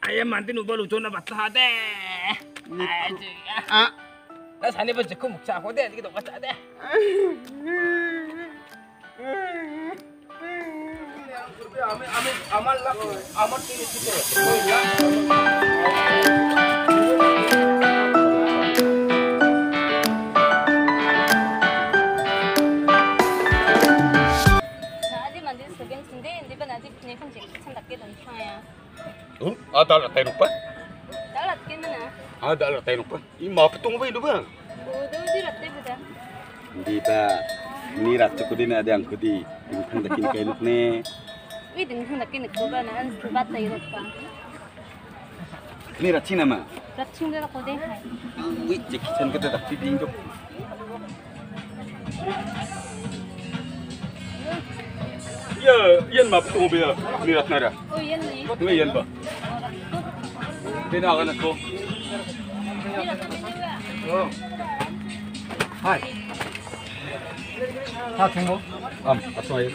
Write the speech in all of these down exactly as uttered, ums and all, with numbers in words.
ayam mantin ubah lucu na batah deh. Ah, nah sana pun cukup muksa aku deh, kita baca deh. Amin, amal lah, amal ini kita. Oh, ada lah tayo pa? Dalat kin mana? Ada lah tayo pa. Ima petong ba ito ba? Bodoh di latte beda. Hindi ba? Ni ratso ko din ada ang kudi. Yung handakin kayo nuk ne. Wih, dengan hendak kini kau kan an sebat tayo pa. Ni ratsi nama. Ratching dah kau deh. Wih, jekisan kita dak tiding dok. Ya, yan ma petong ba ya? Ni rat nara. Oh iya nih. Ni yan ba? Pinakan ako. Oh. Hai. Ha tunggu. Am, apa ya?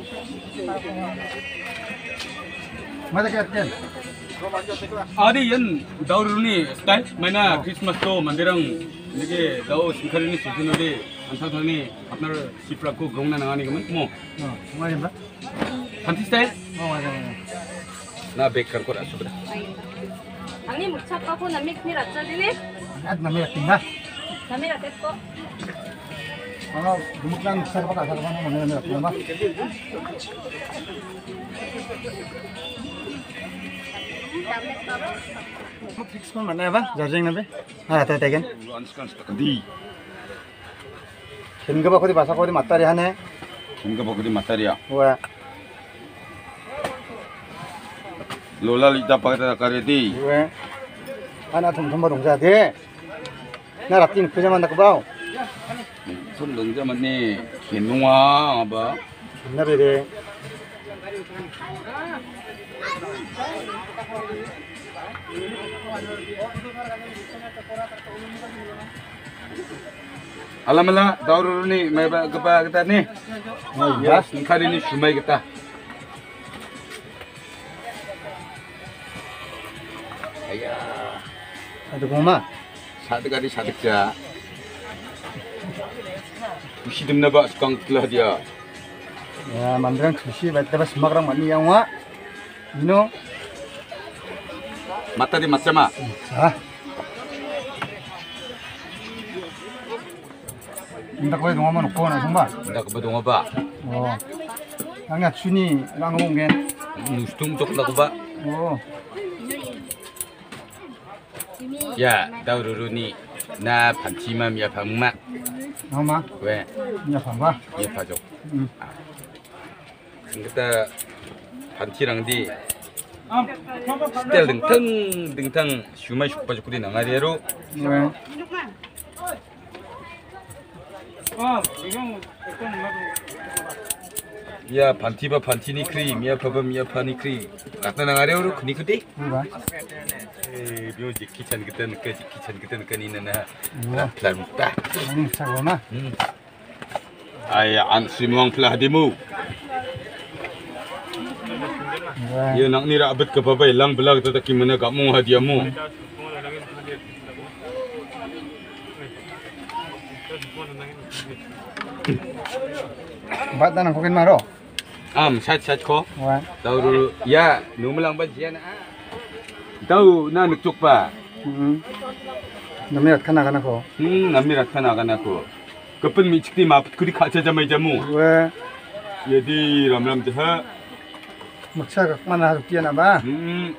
Mana kaya Adi yan daur ni style mana Christmas to mandirang nige daur simkari ni season ni antang thang ni apnar sipra ko grong na nangani kaman mo. Oh, mana ba? Panti style? Oh, mana. Na baker ko raso bra. Ani muksa pa ko namik ni ratsa dini. At namira tinggal. Namira teko. Kalau gemuklan besar apa kasar apa namanya namira tinggal. Fix pun mana apa? Jarjing nabe? Ah, tadi kan? Di. Hingga apa kau di bahasa kau di materi hane? Hingga apa kau di materi ya? Wah. Lola lita pakai kare di. Wah. Anak thum thum barung jadi. Nah ratin kerja mana kau bau? Sun dong zaman ni kinua apa? Nah bede. Alamala daur ni mai kepa kita ni. Oh iya. Kali ni shumai kita. Ayah. Ada koma? Satu kali satu ja. Usi dem naba sekarang telah dia. Ya, mandrang sushi, baca bahasa makrang mani yang wa. Ino. Mata di macam apa? Ah. Indak kau itu ngomong apa nak sumba? Indak kebetul apa? Oh. Angkat suni, lang ngomong kan? Nustung tok nak apa? Oh. Ya, daur ni na pancima mia pangma. Nama? We, Ni apa ba? ya pajok. Hmm. Kita pancirang di. Stel dengtang dengtang shumai shuk pajok di nangariero. We. Ya, pantiba pantini kri, mia papa mia pani kri. Kata nangariero kuni kudi. Ba. Eh, biar jekisan kita nak jekisan kita nak ni nana. Wah. Lalu dah. Ini sagona. Hmm. Ayah ansi muang pelah demo. Wah. Ya nak ni rabat ke bapa lang belag tu tak mana kamu hadiahmu. Bat dan aku kan maro. Am sat sat ko. Wah. Tahu ya numulang bajian ah. Tahu na nukcuk pa. Hmm. Namanya kana kana ko. Hmm, namirat kana kana ko. Kapan mi cikti mapet kudi kaca jamai jamu. Wah. Jadi ram ram jah. Maksa kak mana harus kian apa? Hmm.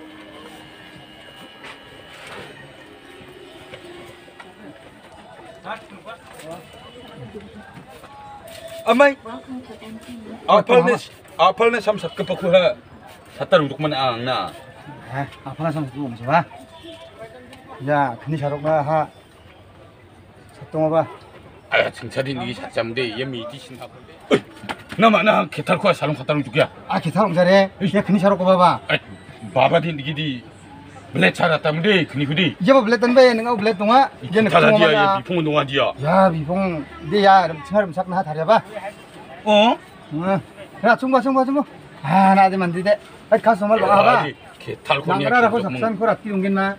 Amai. Apel ni, apel ni sam sat kepakuha. Satar untuk mana ang na. Eh, apa lah sama tu masalah? Ya, kini sarok lah ha. Satu apa? Ayah cengcari ni sajam deh, ya miti sin apa deh. Nama na ketar kuah salong ketar juga. Ah, kita orang cari. Ya, kini sarok apa ba? Eh, baba di ni di. Belet cara tam deh, kini kudi. Ya, ba belet tanpa yang ngau belet tunga. Ya, nak Cara tunga dia, ya mana? bipung tunga dia. Ya, bifong dia ya, cengar masak nah thari apa? Oh? Hmm. Ya, tunggu tunggu tunggu. Ah, nak ada mandi deh. Eh, kau semua bawa apa? 개탈콘이야. 나가라고 작산 코라 띄운겠나?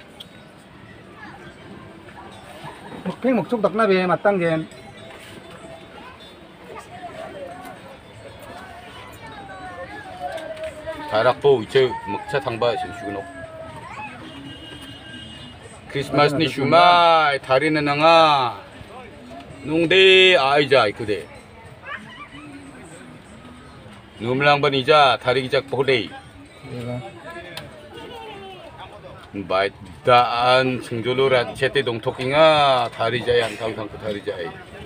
먹팽 먹쪽 덕나베 맞당겐. 다락보 이제 먹차 당바 신슈그노. 크리스마스니 슈마 다리는 나가. 농대 아이자 이크데. numlang ija tarik jak pokdei. Baik daan sengjulurat cete dong tokinga tari jaya antang tang tari jaya.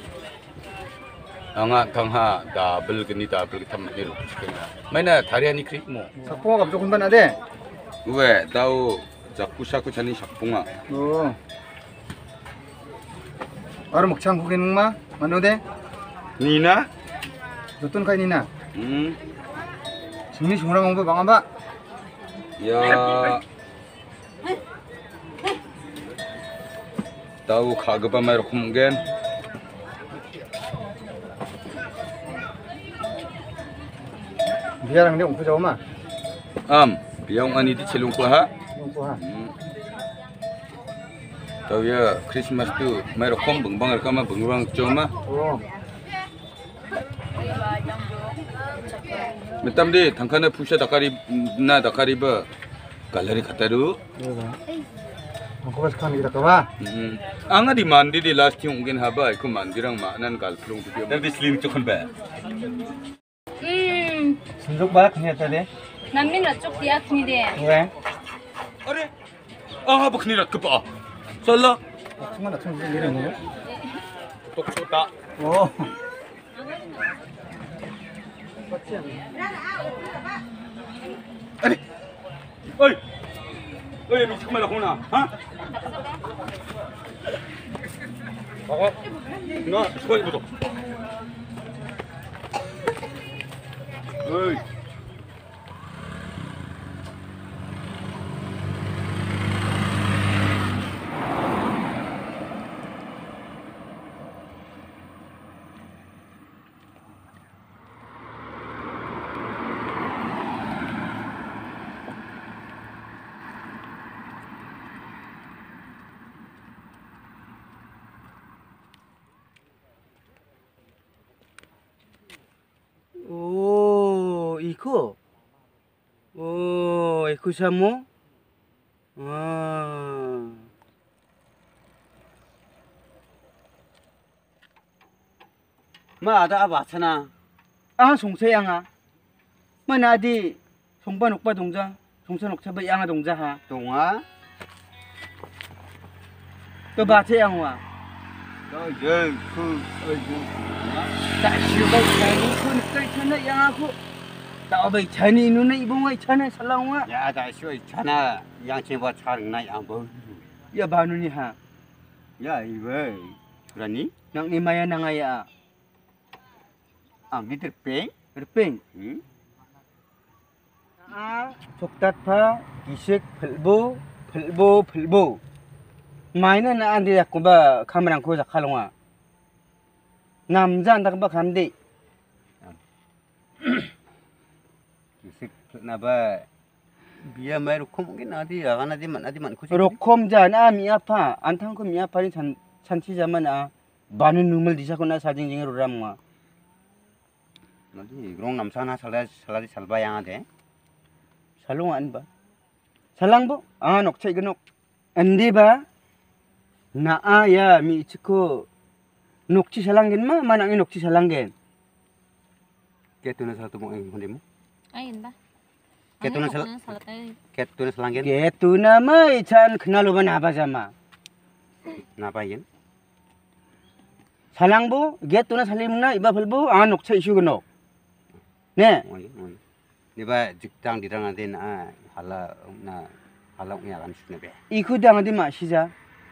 Anga tangha double geni double kita menil. Mana tari ani krik mo. sakpunga kapjo kunban ade. Uwe tahu jakku saku jani sakpunga. Oh. Baru mukchang kukin ma mano de? Nina? Dutun kai Nina. Hmm. Sini semua ngomong bang amba. Ya. Tahu kagak pamer kumgen. Biar ang dia umpu jauh mah. Am, biang ani di celung kuha. Umpu ha. Tahu ya Christmas tu mer kom bang bang rekam bang bang cuma. Oh. Metam di tangkana pusha dakari na dakari ba galeri kataru. Aku pas kan kita kawa. Anga di mandi di last yung mungkin haba iku mandirang maanan galplung tu dia. Tapi slim cokon ba. 음, Senduk ba kini tadi? 남민 어쪽 대학 니데. 왜? Are, ah bakni rat kepa. Salah. Cuma nak cuma sendiri ni. Tok sota. Oh. Are. Oi. Oi, bisik malah kona. Ha? Bawa. Na, sekali betul. Oi. Oh, iko. Oh, iko samo. Ah. Ma ada apa sana? Ah, sungsay anga. Mana adi songpa nokpa dongja. Songsa noksa ba anga dongja ha. Donga. To ba che anga. Dah je, ku, Tak syukur jani pun kai sana yang aku. Tak baik jani nu na ibong ai sana salang wa. Ya dah syoi chana yang cempa charang na yang bau. Ya banu ni ha. Ya iwe. Rani Nang ni maya nang aya. ah mitir peng. Repeng. Hmm. Ah, soktat pa gisik pelbo pelbo pelbo. Mainan na andi aku ba kamerang ko sakalonga. 남자 안다가 봐 감대. Kisik na ba biya mai rukum mungkin adi akan adi man adi man kusi. 로콤 자나 미아파 안탕고 미아파니 찬 찬치 자마나 바는 누물 디사코나 사징징으로 람마. Nanti grong nam sana salah salah di salba yang ada. 살롱 안 봐. 살랑보? 아 녹차 이거 녹. 안디 봐. 나아야 미치코 녹치 살랑겐 마 만angin 녹치 살랑겐. Ketuna satu mo ang hindi mo. 아닌다. Ketuna sal ketuna selanggen. 게투나 마이 찬 그날로만 나바자마. Napa yen? 살랑보 게투나 살림나 이바 벌보 아 녹차 이슈고 녹. 네. Oi oi. Ni ba jiktang di rang adi na hala na hala nya kan sune be. 이쿠당 어디 마시자.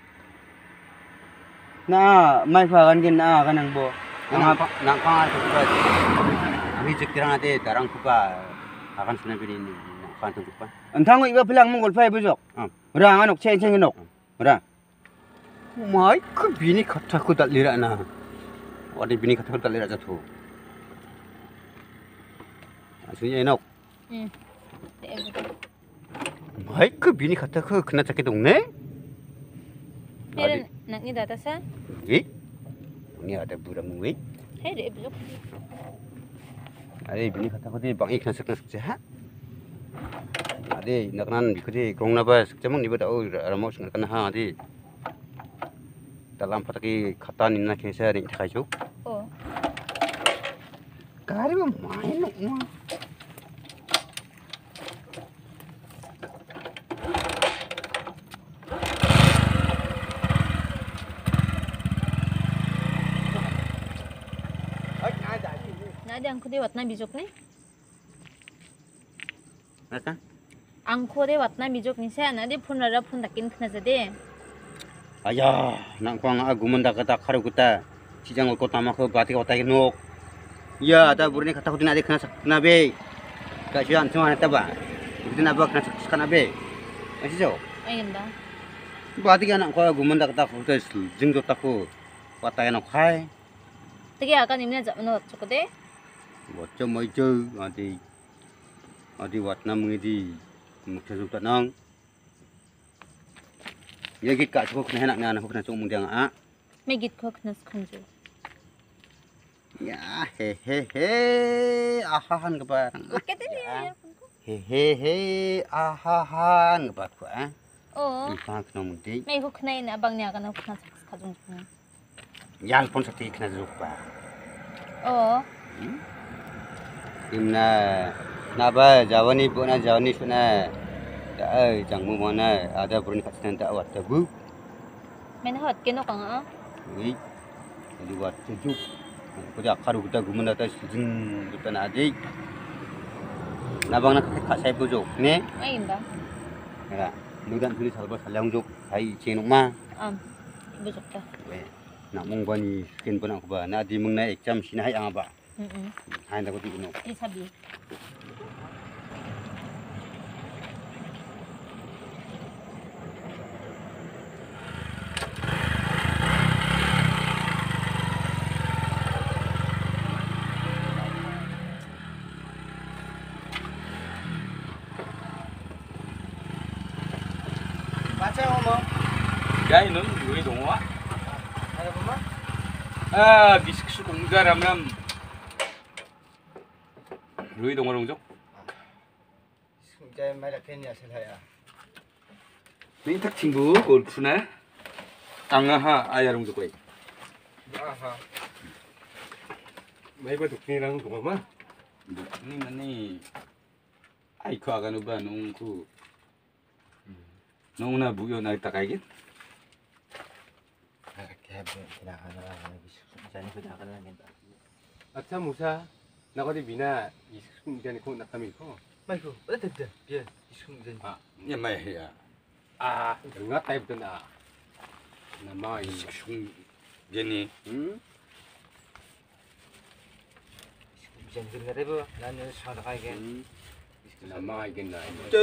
나 마이 파간겐 나 가능보. Nang nang pangal ko ba. Ami jiktirang adi darang ko ba akan sune be ni nang kan tu pa. 안탕고 이바 빌랑 몽골 파이 부족. 어. 라 아 녹차 인생이 녹. 라. Mai ke bini kata ku tak lira na. Wadi bini kata ku tak lira jatuh. Aslinya enak. 응. 네. 마이크 비니 갖다 그 그나 작게 동네? Hei nak ni dah tasa. 예? ini ada buram gue. Hei dek belum. Ada bini kata kau di bang ik nasik nasik jah. Ada nak nan kau di kong nabas cemang ni pada oh ramau sengat kena ha di. Dalam pataki kata ni nak kisah ni tak kaju. Oh. Kari mah main nak mah. Nak ada angko deh watna bijok ni. Apa? Angko deh watna bijok ni saya nak deh phone rara phone takin kena jadi. Ayah, nak kau ngah gumen dah kata karu kita. Cijang kau tamak kau berarti kau tak nok. Ya, ada burini kata kau tidak ada kena kena be. Kajian cuma ada ba. Itu nak buat kena kena be. Masih jauh. Ayen dah. Berarti kan nak kau gumen dah kata kau tu jeng tu tak kau. Kau tak nak kai. Tegi akan ni mana jap mana cukup deh. Macam macam adi adi wat nam ngidi macam tu tak nang. Ya kita kat cukup kena nak nak nak kena cukup mungkin ah. Megit kau kena sekanju. Ya he he he ahahan kebar. Oke deh ni. He he he ahahan kebar ku ah. Oh. Ikan kena mungkin. Mei kau kena ini abang ni akan aku kena sekajung pun. Yang pun sakti kena lupa. Oh. Imna naba jawani puna jawani puna. Dah jangan mana ada burini kat sana tak awat tabu. Mana hot kena kau ah? Ni, jadi buat sejuk. Kau dah karu kita gumen atas jeng kita nak adik. Nabang nak kat saya pujuk. Ni, Ayen dah. ada. Ludan tulis halbas halang juk. Hai cengok mah. Am. Bijok dah. Nak mung bani skin pun aku ba. Nak di mung naik jam sini hai ang ba. Hmm. Hai tak aku tengok. Ini sabi. Baca ngomong. 야이는 왜 동화? Ada apa mah? 아 미식수 공가람람 루이 동화 동족? Saya mai dah kena asal saya. 민탁 친구 골프나 앙아하 아야 동족 거이. Aha. May ba tuknilang kumama? Ni mani ay ko agano ba nung ku nung na buyo na takay git? Kaya kailangan na lang bis. Diyan ko na lang yan. 아차 무사 나거디 미나 이숙 전에 고 나타미고 Mai ko, ada tak? Ya, isung diyan. 아, 야 마야 야. 아 정말 타입도 나 나마 이 식충 제니. Hmm? Diyan din na rin ba? Nano sa kaya kan. 나마 이겠나 저.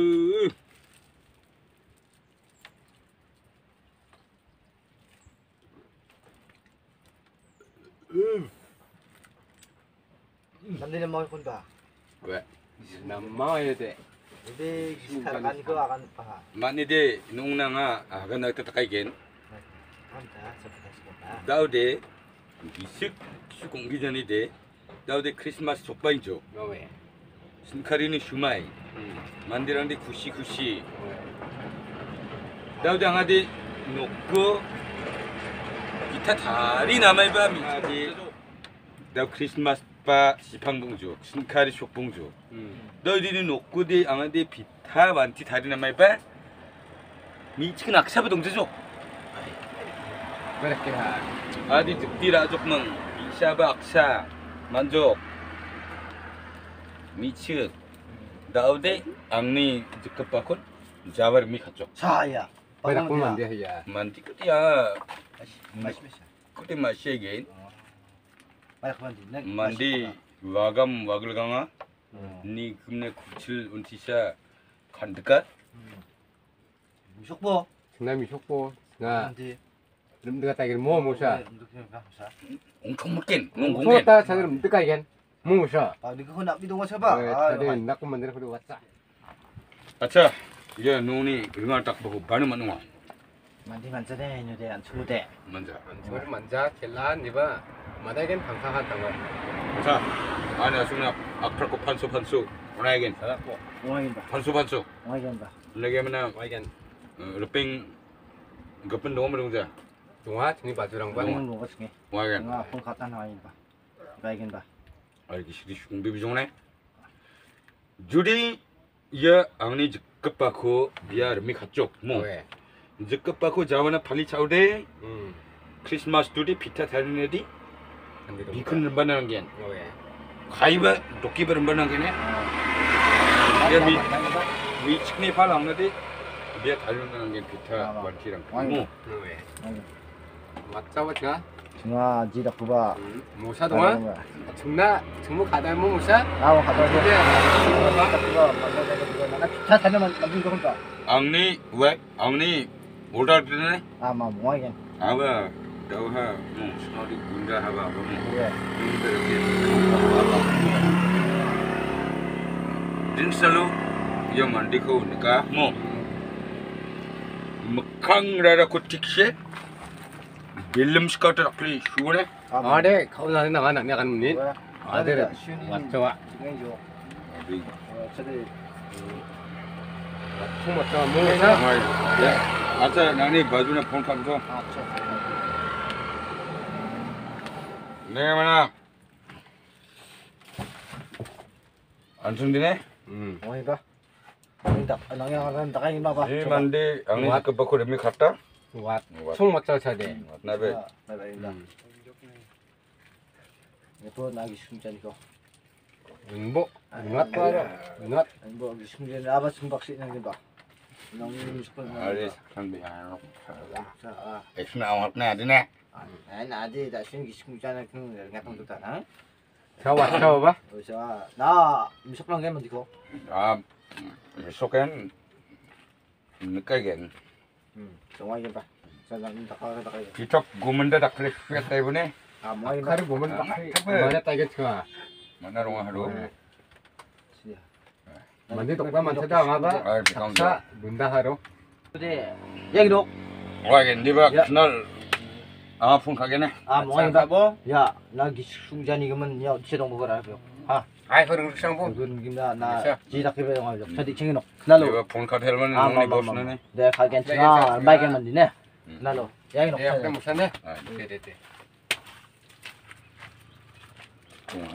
Nanti na mau kun ba? 왜? 나마 해야 돼 Jadi sekarang ko akan pa. 만이데 농나가 아가나 takay gin. Anta, sebentar sebentar. 다우데 미식 수공기 전이데 다우데 크리스마스 족바인죠. 너왜 신카리는 슈마이. 만디란데 구시 구시. 다우데 앙아데 놓고 기타 다리 남아이바 미지. 다 크리스마스 바 시팡봉주 신카리 족봉주. 너희들이 놓고데 앙아데 비타 만티 다리 남아이바 미치긴 악사부 동제죠. 그렇게 하 아디 득디라 조금은 이샤바 악사 만족 미치 다우데 앙니 즉급바콘 자바르 미 갔죠. Saya. 그래 보면 돼 해야 만디 끝이야. Masih masih. 끝에 마시에게 Banyak mandi. 만디 와감 와글강아 니 금내 구칠 운티샤 간드까 Busuk po. 중남이 속보 나 Nanti. 름드가 따기를 뭐 모셔 Untuk yang bahasa. 엄청 먹긴 농공겐 속다 자기를 름드가 이겐 뭐 모셔 Ah, di ko nak bidong sa ba? 다들 낙고 만드는 것도 왔자 아차 Ya nuni ringan tak bahu banu manua. 만디 만자네 이제 안 추대. Manja. 저를 만자 켈란 니바 마다겐 방사한 당거. Sa. Ana suna akar ko pansu pansu. Unaigin. 살았고. 옹아긴 봐. Pansu pansu. 옹아긴 봐. Lagi mana 와이겐 leping gapen dong merungja. 동화 등이 바주랑 봐. 옹은 뭐가 중에. Wagan. 옹아 폰 갖다 놔긴 봐. 바이긴 봐. Ay kisiri shung bibi jong ne. Judi ya angni jekpa ko biar mi khachok mo. 왜? jekpa ko jawana phali chaude 음. Christmas today pita tharine di 안디도. bikun banang gen. 왜? Khaiba doki ber banang gen. Ya mi mi chikni phal angna di biar tharine gen pita wantirang. Mo. 왜? 맞자 맞자. 중아 지다 구바. 모사 동화? 정나 정모 가다 뭐 모사? 나와 갖다 줘. 근데 그거 만나서 그거 나가 차 타면 만든 거니까. Angni we angni order dine. 아마 옹아긴. Aba dauha mo snori gunda haba mo. 왜? Din selalu ia mandi ko nikah mo. Mekang rara ko tikse. Film skater akli shune. 아래 가운데 나가 나가 가는 니. 왜? 아들 쉬는 맞죠 와. 중에죠. 어, 저들 총 맞죠 뭐 모사? Ya, acha nani baju na phone kam so. 아, 저. Ne mana? Ansun dine? 음. 옹아긴 봐. 옹이다. 나가 가는 나가 봐 봐. Ni mandi angni ke bako demi khata. 총 맞죠 차대. Nabe. 나가 예뻐 나기 숨자니까. 응보. 응ат 봐라. 응at. 뭐 숨자니 아바 숨박시 있는 거 봐. 너무 싶어. Ari sakhan bihan. 자, 아. Ekna awat na dine. 아니 나지 나 신기 숨자나 그런 거 같은 거다. 나. 자 왔죠 봐. 그래서 나 미석랑 게면 이거. Ah, soken nikagen. 음. 정확히 봐. 자랑 다 가가 다 가. Kitok gumanda dak klik fiat tay bune. 아, 뭐이 봐. 칼을 보면 막 만에 따게 쳐. Mana runga hado. 만데 동가 많다 아마 Ay bikang 자 문다 하러. 근데 얘기로 Wagen di ba Ya. knal. Ah phone kagene. 아, 뭐이 봐. 야, 나 기숙자니 그러면 야, 제동 먹어라. 아, 아이 그런 상품. 그런 김나 나 자. 지닥해 봐. 저디 챙겨 놓. Di 날로. ba phone khat helman 아, nuni 뭐, boss 뭐, na 뭐. ne. 내가 가겠지나 말게만 되네. 날로. 얘기 놓. 예, 그래 무슨네? Ah, 네네네. tunga.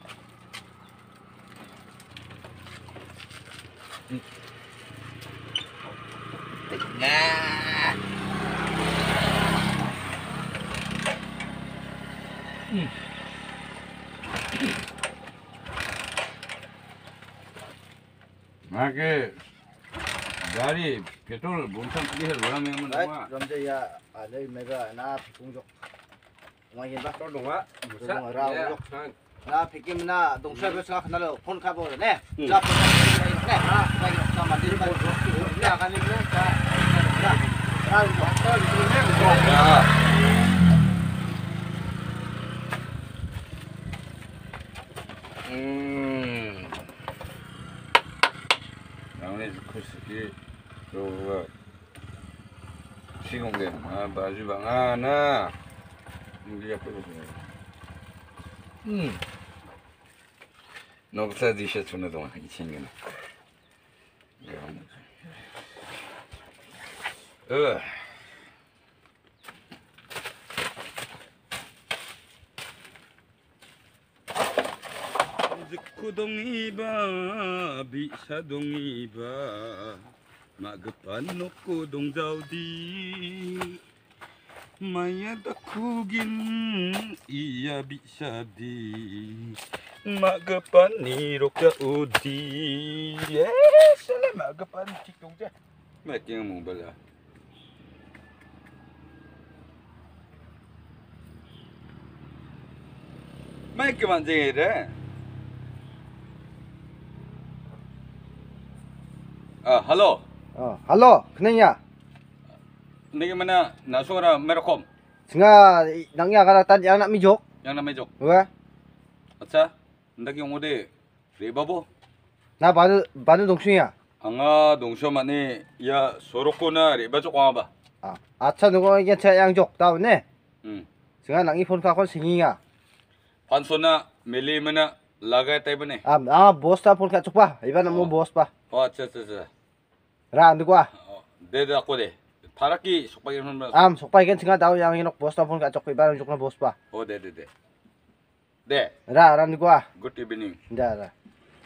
Mage dari petrol bunsan kali hel wala memang nama. ram자야, 아, 내 내가 나 공적. 뭐이 봐. 또 동화 무사? 동화 라고. 예. 나 백김나 동서에서 나로 폰 카보 네. 음. 자, 네. 아, 나기 나 만들 봐. 야, 가는 거. 자. 자. 아, 왔다 이제 Ya. Hmm. Yang ni cukup sikit. Coba. Singgung dia. Ah, baju bangan ah. Mungkin apa tu? Hmm. Nokta di sini tu nak i tinggal. Ya. Eh. Kudongiba, bisa dongiba, magapan ko dong daudi, maya dakugin iya bisa di, magapan ni roka udi, yes, salah magapan cikong ja, mati yang mau bela. Mai ke mana je? Ah, halo. 어, 할로. 그냥이야. Ni mana nasura merokom 승아 낭야 가라 딴 양나 미족. yang nama Jok. 왜? Acha, ndak yung ode rebabo. 나 바느 바느 동충이야. anga dongso mani ya sorokona riba jok ba. 아, 아차 누구 이게 제 양족 다운네. 음. 제가 낭이 폰 갖고 생이야. Pansona meli mana lagai tai bane. 아, 아 보스다 폰 갖고 봐. 이번에 뭐 보스 봐. Oh acha acha acha. 라 누구 와. De de aku de. Paraki sokpagi hun ba. 암 속바이겐 제가 다운 양이 놓고 보스다 폰 갖고 이번에 조금 보스 봐. Oh de de de. De. 라, 라 누구 와. Good evening. 자, 라.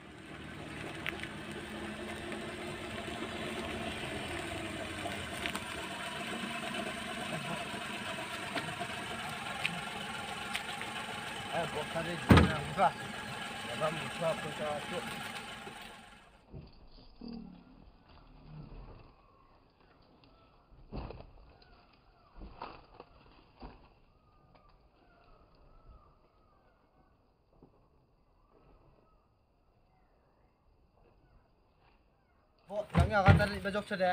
아, 뭐 카드 주나 누가? 내가 무슨 아프다 또. 뭐 양이 아가들 이거 적쳐대.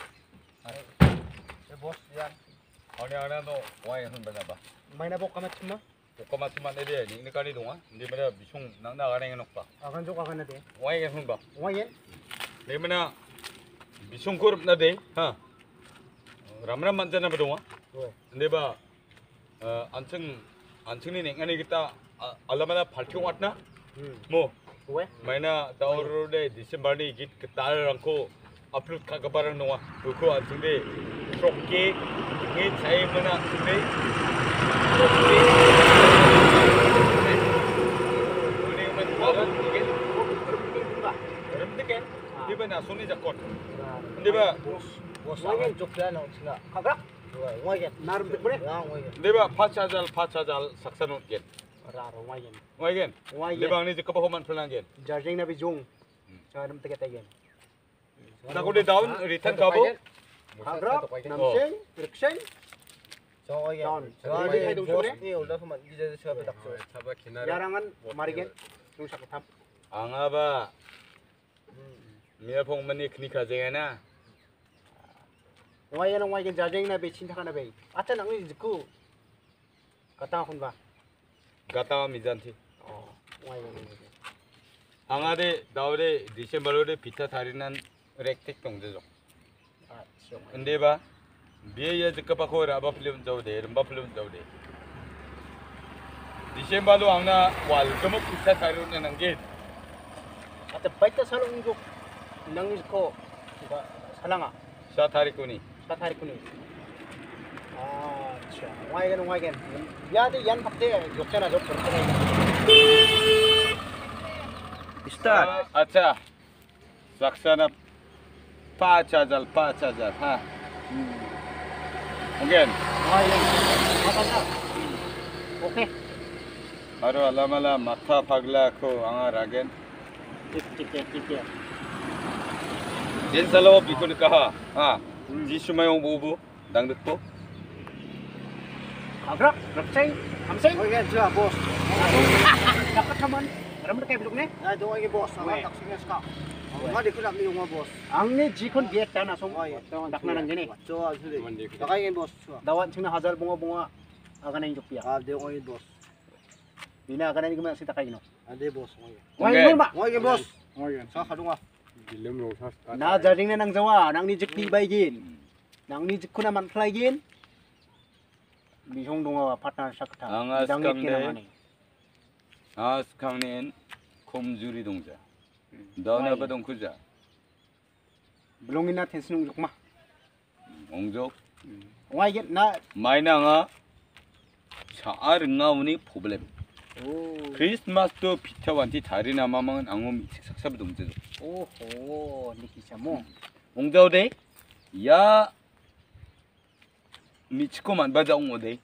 제 보스 야. Ani ana no wai hun bana ba. 마이나 복가 맞춤마? Kokama tuman ede ni ni kali donga. Ndi mana bisung nang na gane nok pa. 아간 족 아간 돼. Wai hun ba. 와예. Ni mana bisung kurup na de. Ha. Ramram manjana ba donga. 왜? Ndi ba ancheng anchengni nengani kita alamana phalkyong atna. 음. Mo 왜? Maina daurode December ni git ketal rangko upload ka kabaran noa buku anjingde trokke ngi chai mana sunde trokke ini man karan igen remdeke diba na suni jakot diba 보스 아간 족자 나 친다. 가가? 와예. 나름 듣버래? 아, 와예. diba phachajal phachajal saksanut gen 라로 와예. waigen 와예. diba ni jikapa homan phulan gen 자쟁 나비 종. 자름 뜨게 따게. na ko de down return kabo 가가? 남생? 릭생? 저거에 저거에 보스 이 올라서만 이제 저거 딱 줘. 잡아 기나라. 야랑은 마리겐. 중사고 탑. angaba mia phong mani khni kha jena 와예는 와이겐 자쟁 나비 친타가나 베. 아차 낭이 짓고 갔다 혼가. gata mijanthi 어. 와이겐. angade daure December ode pita tharinan rektek tongjejo 아, 저. ende ba biya jikapa ko raba film jaude rumba film jaude December lo angna wal gamuk pita tharuna nange 아차 바이트 살롱 족 낭이 짓고 이거 살랑아. sa tharikuni 사타리꾼이. 아, 참. 와이겐 와이겐. 야데 얀 박대 욕잖아 저 그렇게. Start. acha saksana pachajal pachajal ha again 와이겐. 맞았나? 오케이. aro alamala matha phagla ko anga ragen 찍찍게 찍게. Dinsalo bikun kaha ha ji sumayong bubu dangdut po 가그락 럭생 감생. 와이겐 저 보스. 깜깜한. Ram kayak beduk ni? Ah, dong lagi bos. Awak tak singa ska. Awak di kulak ni rumah bos. Ang ni jikon biak tanah song. Tak nanang gini. Coba sudah. Tak ingin bos. Dawan cina hazal bunga-bunga. Akan yang jopia. Ah, dia orang bos. Bina akan yang gimana sih tak kayak gini? Ada bos. Wah, ini mak. Wah, ini bos. Wah, ini. Sah kadung ah. 빌름 로사. Na jaring na nang jawa, nang ni jik di baigin. Nang ni jik kuna man flaigin. Bihong dunga partner sakta. Angas Dangit kamde. kena mani. 아, 스강낸 콤주리 동자. 너나 바동 kuja. Belum ina tensinung jok mah. 옹족 Wah, ini na. 마이나가 차아르나우니 프로블렘. Oh. 크리스마스도 피터완티 다리나 마망은 앙옴 식삭사부 동자죠. Oh, ni kisah mo. 옹자오데 야 미치코만 바자 옹오데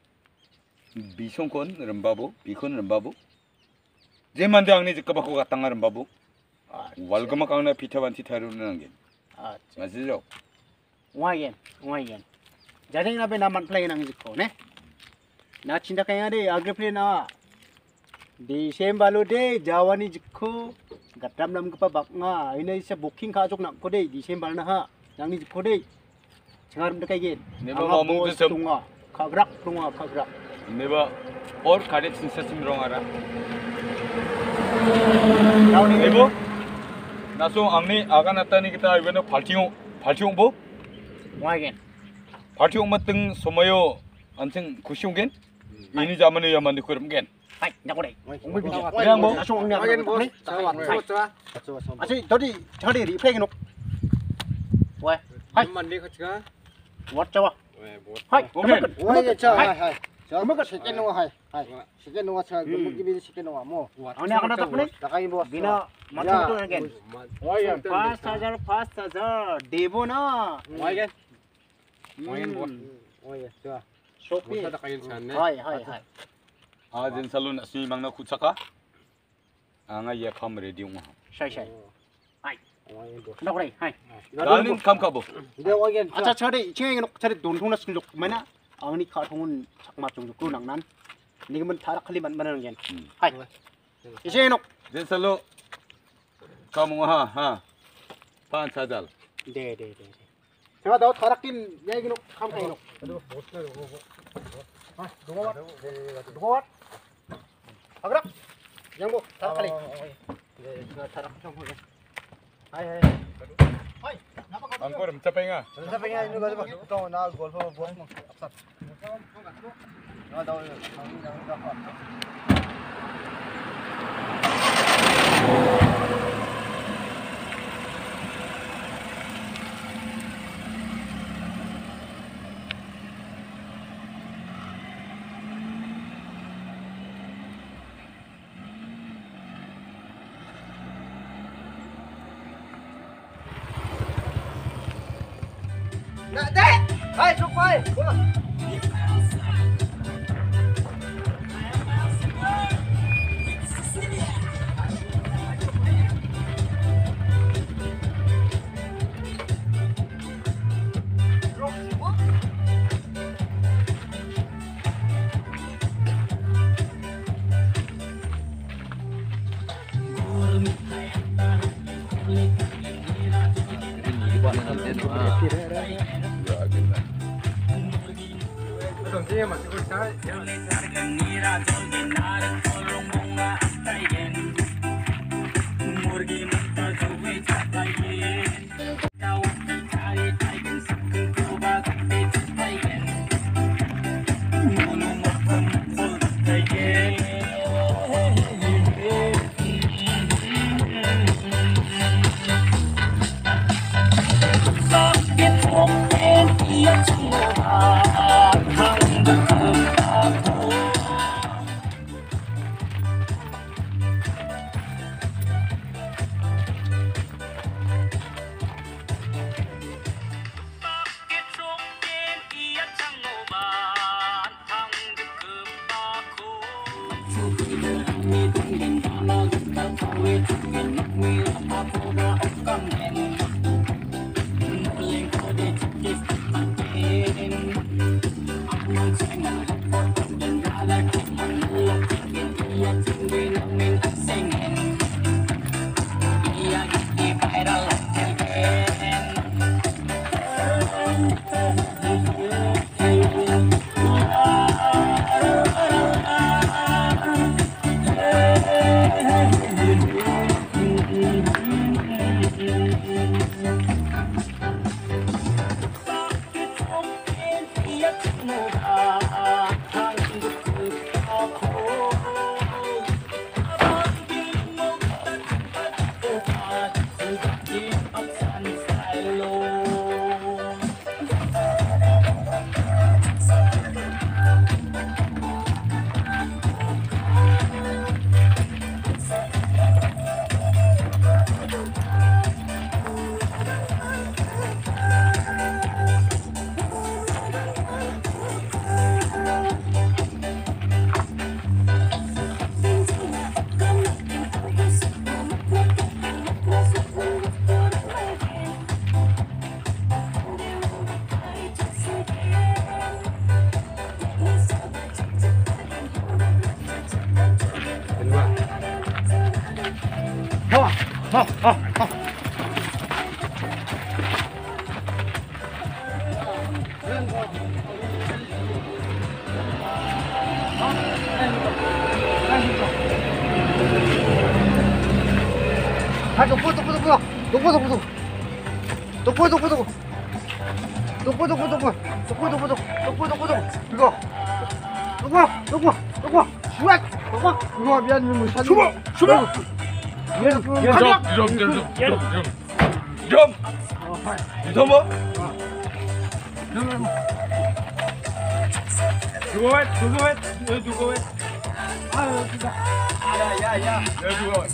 비숑콘 름바부 비콘 름바부 제만데 앙니 지까바코 갔당가 름바부 월그마 강나 피터완티 다루는 게 Ah, 맞으죠? Wayan, wayan. Jadi nabe naman play nang jiko, ne? Na cinta kaya de, agre play na. Di same balu de, Jawa ni jiko. Gatam nam kepa bak nga. Ini sa booking ka jok nak ko de, di same bal na ha. Nang ni jiko de. Cengar de kaya Ni ba ngomong tu sem- tunga. Kagrak tunga, kagrak. 네바 or 가리 진짜 심롱하라 Tahu ni 네보 나송 앙니 아가 나타니 kita 이번에 발티용 발티용 뭐? ngoài gen 발티용 맞등 소마요 안생 구시용겐? ini zaman에 야만 그럼 겐. hai nhắc đây không biết gì 그냥 뭐 nó xuống nhắc đây boss. hai 좋아. à chị đó đi cho đi replay cái nục quay hai 만디 같이 가. what cho 왜 뭐? hai 오케이. 오케이 저 hai hai hai 저 먹을 second no hai hai second no sa gumuk gibi second no mo anh em có đặt này takay boss bina matang to again 와이겐 fast charger fast charger devo na 와이겐 와이겐 뭐? oye 좋아 shopee 못하다 가긴 잘네. hai hai hai 아, 진 살론 시 망나 쿠차카. 앙아 예 컴 레디용 마. sai sai hai đâu đây hai 나는 감카보. 근데 oye acha chari ching nục chari don thong na sin luk mana ang ni kha thong chakma chung ku nang nan ni man thara khali man man again hai ching nục 진 살로 카몽하 하. 판 사달. de de de 제가 너 타락긴 얘기 놓고 감 가이 놓고 아 누가 왔 누가 왔 아그라 양보 타락하리 네 제가 타락 좀 하게 하이 하이 하이 나빠 가 앙코름 짜팽아. sa pengen ini gua to na golf boss mo apsat na daw Nè, đấy! Ê, chụp quay! 동생이 맞고 잘. Hai, tunggu, tunggu, tunggu. Tunggu, tunggu, tunggu. Tunggu, tunggu, tunggu. Tunggu, tunggu, tunggu. Tunggu, tunggu, tunggu. Tunggu, tunggu, tunggu. Tunggu. Tunggu, tunggu, tunggu. Suat. Tunggu. Tunggu, biar minum. Coba, coba. Biar, biar. Jom, jom, jom, jom, jom, jom. Jom. Ditambah. Dua wet, dua wet, dua wet. Ah, sudah. Ya, ya, ya. Ya, dua wet.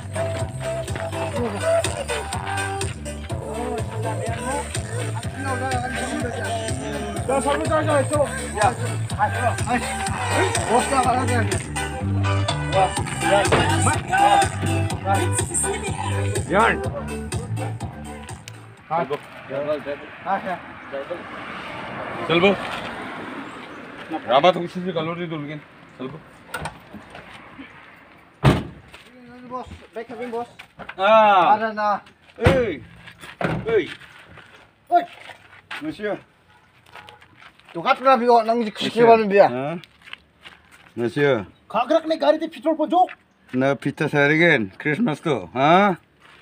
자, 서로 자자 있어. 야, 아이, 버스 나가야 돼. Yan. Salvo. Salvo. Rama tu kisi kalori dulu kan. Salvo. Bos, baik kami bos. Ah. Ada na. Hey. Hey. Oi, Monsieur. tukat na biyo nang kisiwan biya. Huh? Monsieur. Kagrak ni gari di petrol pojok. Na pita sargen Christmas tu, ha?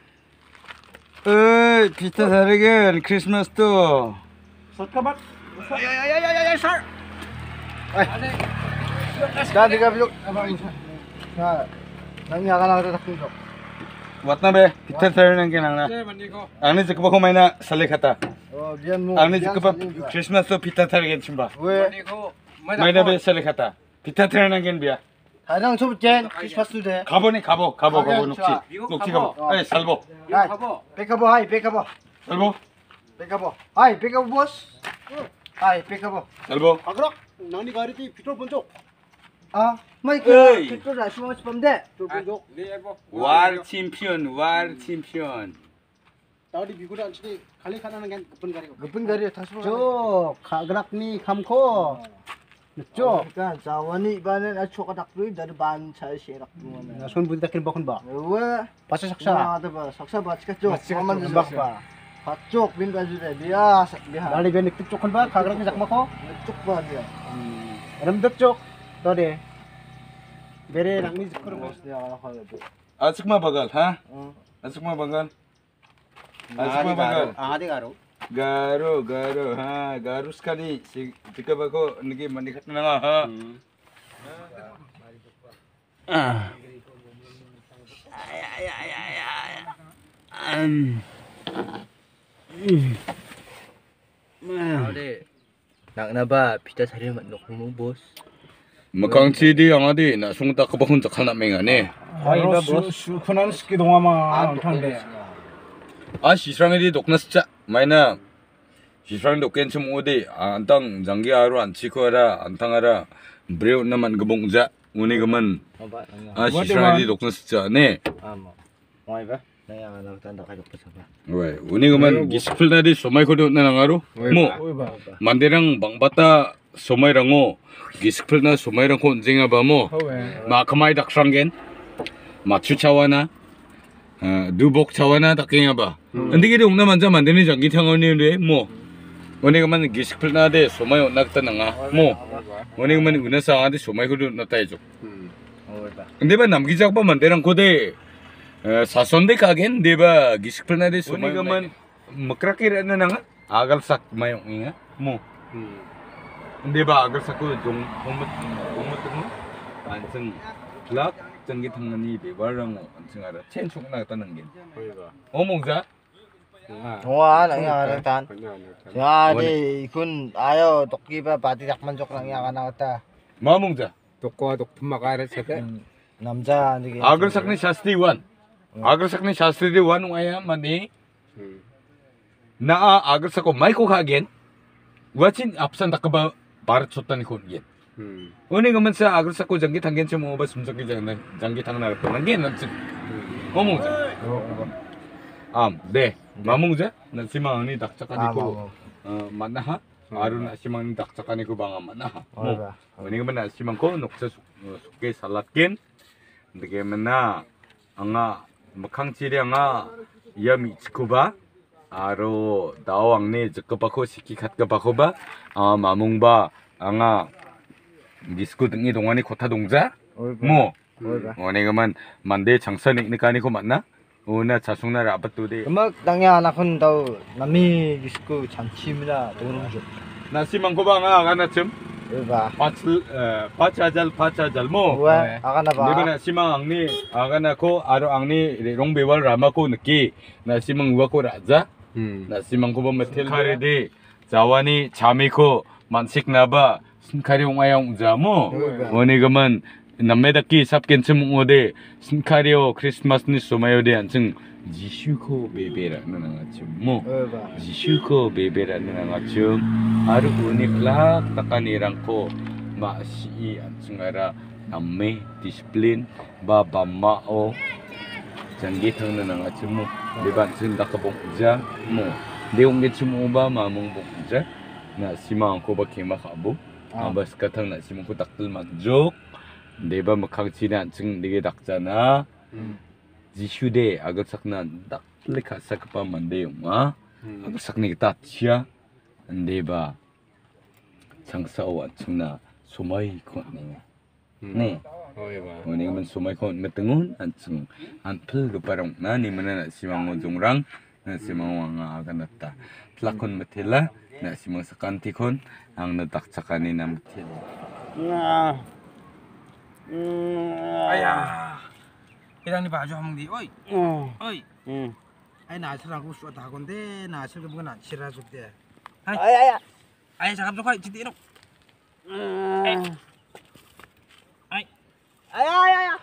Eh, pita sargen Christmas tu. Sotkabat. Ya ya ya ya ya sir. Ay. Dah tiga biyo. Nah, nang yakan na kita takbo. Wat na be? Pita sargen kan ang na. Ani jikba ko may na sali kata. Oh, biyan mo. Ani jikba Christmas tu pita sargen chimba. We. May na be sali kata. Pita sargen kan biya. Halang sob jen Christmas today. 가보네 가보 가보 가게 가보 녹지 좋아. 녹지 가보 에 살보 Hai, Pekabo, hai, Pekabo. 살보 Pekabo. Hai, Pekabo bos. Hai, Pekabo. 살보 Kagrak, nang ni gari di petrol pojok. Ah, may Hey. ka petrol na semua spam de. Petrol pojok. war 챔피언 war 챔피언 Tadi bigo dan sini kali kana nang gapun gari ko. Gapun gari tas mo. Jo, kagrak ni kamko. Jo. Kan, sawani banen at choka dakri dari ban sa sirak mo na. Nasun budi takin bakon ba? We, pasa saksa. Ada ba? Saksa ba chika jo. Aman bak ba. Pacok bin baju de dia biha. Dari ben iktik chokon ba kagrak ni jakma ko? Chok ba dia. Ram dak chok. Tode. Bere nang ni jikko bos dia ha. 아스마 바갈 하 아스마 바갈 아스마 바갈 Adi karo. 가로 가로 하 가로 sekali si tika bako nigi mandikat na nga ha ah ay ay ay ay um Ade. Nak na ba pita sari manok mo boss. makang chidi ang adi na sungta ka ba hun jakana mengane Ay ba bos? Sukunan ski donga ma thande. 아 시스랑이 독나 진짜 마이나 시스랑 독겐 좀 오디 안땅 장기하루 안 치코라 안땅하라 브레우 나만 그봉자 우니 그만 아 시스랑이 독나 진짜 네 Amo. Moy ba? Naya nang tanda ka doktor sa ba. 왜 우니 그만 기스플나디 소마이 코도 나랑하루 뭐 만데랑 방바타 소마이랑오 기스플나 소마이랑 콘쟁아 바모 마카마이 닥상겐 마추차와나 두복 차와나 닥갱아 봐 근데 이게 옥나 만자 만드는 장기 탕원인데 뭐 오늘 그만 기스플나데 소마이 온낙다 나가 뭐 오늘 그만 은하상한테 소마이 그도 나타 해줘 근데 봐 남기작 봐 만데랑 고대 사선데 가겐 데바 기스플나데 소마이 그만 먹라키라는 나가 아갈삭 마용이야 뭐 근데 봐 아갈삭고 좀 공무 공무 뜨는 안승 락 전기 탕만이 베바랑 안승 알아 첸축 나갔다는 게 어몽자 Wah, nang yakan tan. Ya di kun ayo toki ba pati dakman jok nang yakan nata. 마몽자 독과 독품 막아라 세대. Namja ni. 아글삭니 샤스티 원 아글삭니 샤스티 원 와야 만니 나 아글삭고 마이코 가겐 와친 앞산 닥바 바르 쳤다니 콘겐 오늘 그만 사 아글삭고 장기 당겐 좀 오바 숨적기 장난 장기 당나 거는 게 남지 어몽자 암네 마몽자 나 시마니 닥작하니고 어 만나하 아루나 시마니 닥작하니고 방아 만나하 뭐 오늘 그만 시마고 녹차 속게 살랐겐 근데 맨나 anga makhang chiri anga yami chikuba aro dawangni jekapako siki khatkapakoba a mamungba anga disku dingi dongani kota dongja mo onegaman mande changsa niknikani ko manna una chasungna ra patu de Mak tangya anak kon tau nami gisku chanchimna dorong jo. nasi mangko ba nga kana chum Ba. pach pachajal pachajal mo Wa akan Di ba apa? na simang angni agana ko aro angni rong bewal rama ko naki na simang uwa ko raja 음. na simang ko ba metel kare de jawani chami ko mansik na ba sinkhari ungayong jamo oni gaman namedaki sapken chumungode sinkhariyo christmas ni somayode anchung 지슈코 베베라는 아침모 Ba. 지슈코 베베라는 아침 아르 우닉락 takaniranko 마시 안층아라 남매 디시플린 바바마오 장기 탕는 아침모 리반 진다 kabongja mo deong gitsumuba mamong bongja na simang ko ba kima kabo ambas katang na simong ko taktul magjok deba makagchina anchung dige dakjana 지슈데 아글삭나 딱 레카삭파 만데용아 아글삭니 따치야 안데바 장사오 안층나 소마이 콘네 네 Oh, iya, Pak. 오니 면 소마이 콘 메등운 안층 안플 그파롱 나니 mana simang jongrang na simang wanga aganata tlakon metela na simang sakanti kon ang natakchakani na metel 아야. 이랑이 봐줘 한디. 어이. 어이. 응. 아이 나시라고 쏘다 건데 나실 그 뭐가 나시라 줬대. 아야야. 아이 잠깐 좀 가. 지디 이놈. 아이. 아야야야.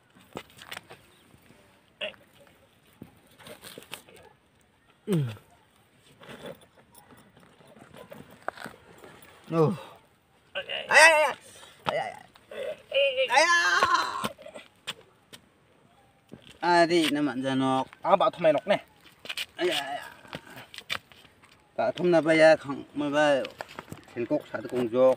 Oh. 아야야야. 아야야. 아야. Adi naman janok. 아 마토메 녹네. Aya. Ka thum na baya khang ma ba thelkok sa kong jok.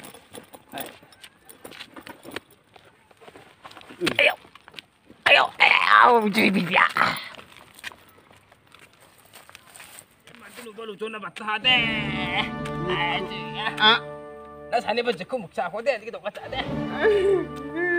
만두는 걸로 존나 맞다 하대. 아. 나 산에 버지 그 목차 하고 돼. 이게 똑같다 돼.